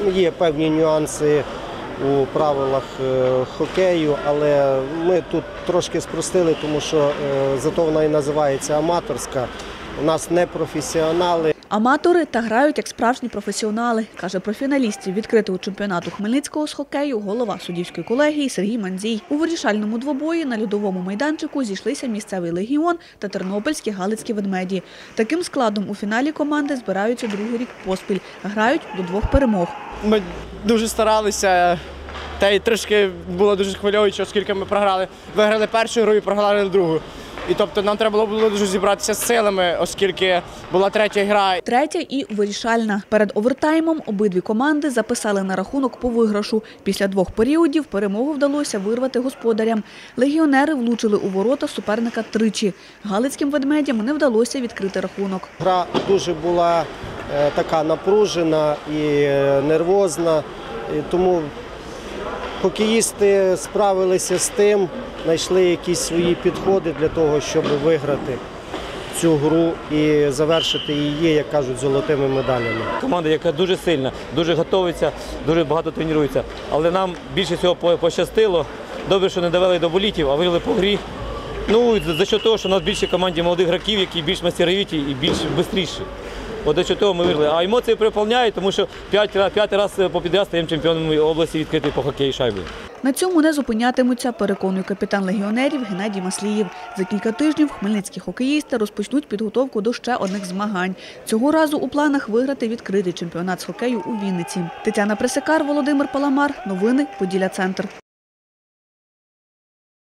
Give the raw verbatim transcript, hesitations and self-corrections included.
Є певні нюанси у правилах хокею, але ми тут трошки спростили, тому що зато вона і називається аматорська. У нас не професіонали. Аматори та грають як справжні професіонали, каже про фіналістів відкритого чемпіонату Хмельницького з хокею голова суддівської колегії Сергій Мандзій. У вирішальному двобої на льодовому майданчику зійшлися місцевий «Легіон» та тернопільські «Галицькі ведмеді». Таким складом у фіналі команди збираються другий рік поспіль. Грають до двох перемог. Ми дуже старалися, та й трошки було дуже хвильовуюче, оскільки ми програли. Виграли першу гру і програли другу. І тобто нам треба було дуже зібратися з силами, оскільки була третя гра. Третя і вирішальна. Перед овертаймом обидві команди записали на рахунок по виграшу. Після двох періодів перемогу вдалося вирвати господарям. Легіонери влучили у ворота суперника тричі. Галицьким ведмедям не вдалося відкрити рахунок. Гра дуже була е, така напружена і е, нервозна, і тому хокеїсти справилися з тим, знайшли якісь свої підходи для того, щоб виграти цю гру і завершити її, як кажуть, золотими медалями. Команда, яка дуже сильна, дуже готується, дуже багато тренується. Але нам більше всього пощастило. Добре, що не довели до болітів, а виграли по грі. Ну, за що того, що у нас більше в команді молодих гравців, які більш мастеровіті і більш швидші. От до чого ми виграли. А емоції переповняють, тому що п'ятий раз попідряд стаємо чемпіоном області відкритої по хокею шайбою. На цьому не зупинятимуться, переконує капітан легіонерів Геннадій Масліїв. За кілька тижнів хмельницькі хокеїсти розпочнуть підготовку до ще одних змагань. Цього разу у планах виграти відкритий чемпіонат з хокею у Вінниці. Тетяна Пресекар, Володимир Паламар. Новини Поділля Центр.